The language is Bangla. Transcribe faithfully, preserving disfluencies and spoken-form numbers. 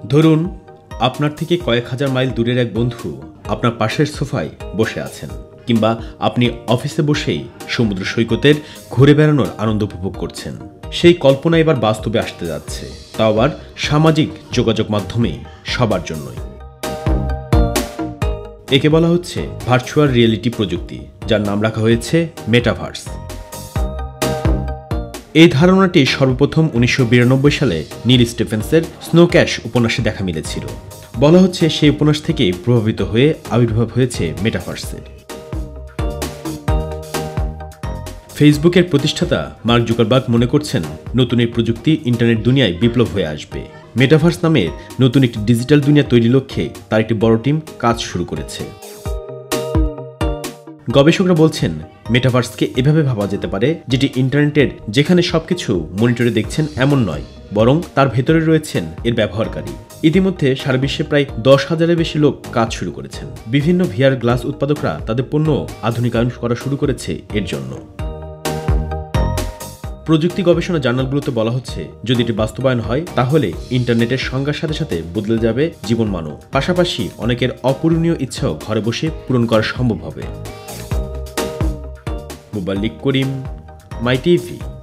ধরুন আপনার থেকে কয়েক হাজার মাইল দূরের এক বন্ধু আপনার পাশের সোফায় বসে আছেন, কিংবা আপনি অফিসে বসেই সমুদ্র সৈকতের ঘুরে বেড়ানোর আনন্দ উপভোগ করছেন। সেই কল্পনা এবার বাস্তবে আসতে যাচ্ছে, তাও আবার সামাজিক যোগাযোগ মাধ্যমেই, সবার জন্যই। একে বলা হচ্ছে ভার্চুয়াল রিয়েলিটি প্রযুক্তি, যার নাম রাখা হয়েছে মেটাভার্স। এই ধারণাটি সর্বপ্রথম উনিশশো বিরানব্বই সালে নীল স্টিফেন্সের স্নো ক্র্যাশ উপন্যাসে দেখা মিলেছিল। বলা হচ্ছে সেই উপন্যাস থেকেই প্রভাবিত হয়ে আবির্ভাব হয়েছে মেটাভার্সের। ফেসবুকের প্রতিষ্ঠাতা মার্ক জুকারবার্গ মনে করছেন, নতুন এই প্রযুক্তি ইন্টারনেট দুনিয়ায় বিপ্লব হয়ে আসবে। মেটাভার্স নামের নতুন একটি ডিজিটাল দুনিয়া তৈরির লক্ষ্যে তার একটি বড় টিম কাজ শুরু করেছে। গবেষকরা বলছেন, মেটাভার্সকে এভাবে ভাবা যেতে পারে যেটি ইন্টারনেটের যেখানে সবকিছু মনিটরে দেখছেন এমন নয়, বরং তার ভেতরে রয়েছেন এর ব্যবহারকারী। ইতিমধ্যে সারা বিশ্বে প্রায় দশ হাজারের বেশি লোক কাজ শুরু করেছেন। বিভিন্ন ভিআর গ্লাস উৎপাদকরা তাদের পণ্য আধুনিকায়ন করা শুরু করেছে এর জন্য। প্রযুক্তি গবেষণা জার্নালগুলোতে বলা হচ্ছে, যদি এটি বাস্তবায়ন হয় তাহলে ইন্টারনেটের সংজ্ঞার সাথে সাথে বদলে যাবে জীবনমানও। পাশাপাশি অনেকের অপূরণীয় ইচ্ছাও ঘরে বসে পূরণ করা সম্ভব হবে। Muballik Karim, my TV.